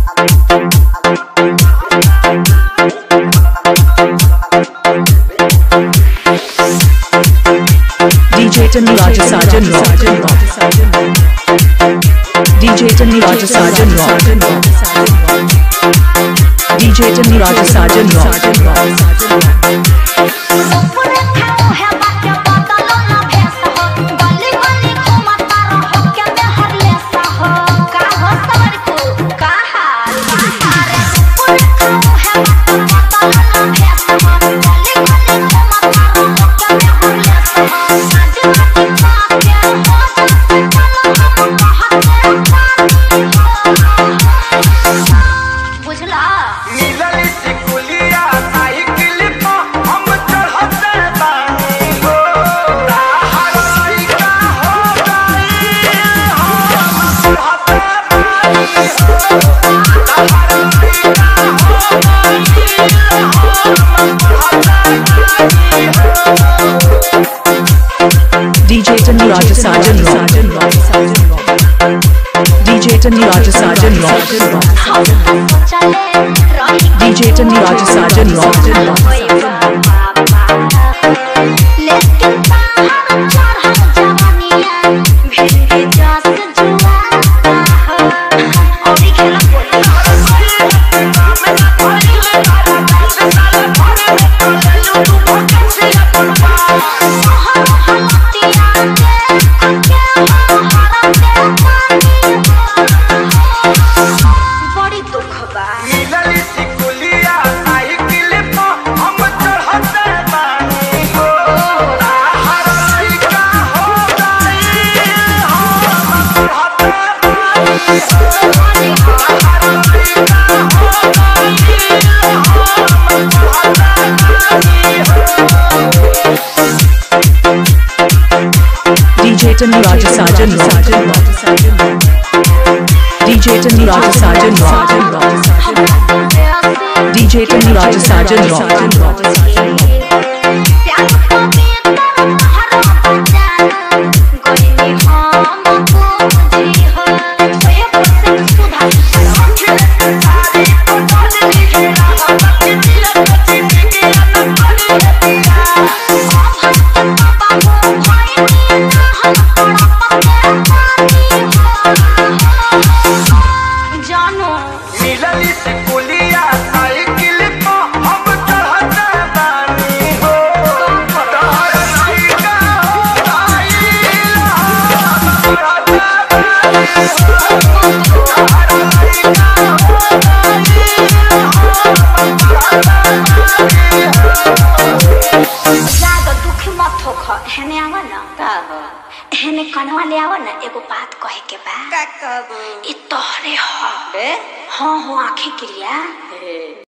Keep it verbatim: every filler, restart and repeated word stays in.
D J Tani Raja Sajan Rock. D J Tani Raja Sajan Rock. D J Tani Raja Sajan Rock. D J Tani Raja Sajan Rock. D J Tani Raja Sajan Rock. D J Tani Raja Sajan Rock. D J Tani Raja Sajan Rock. D J Tani Raja Sajan Rock. D J Tani Raja Sajan Rock. हेने कनवा ले आवा ना एगो बात कहे के बा। का कहबो? ई तोहरे ह बे? हां हो आंखें क्रिया।